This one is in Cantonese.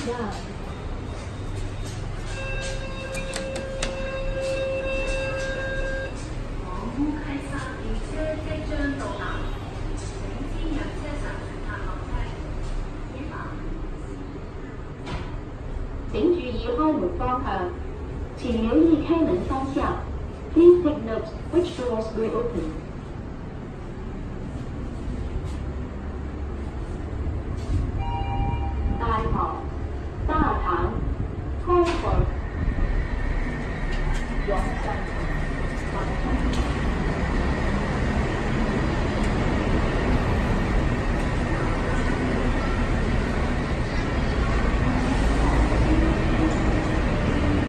下。 往烏溪沙列車即將到達，請先讓車上乘客落車。 請注意開門方向，請留意開門方向。Please take note which doors will open. 大堂、大堂、开门。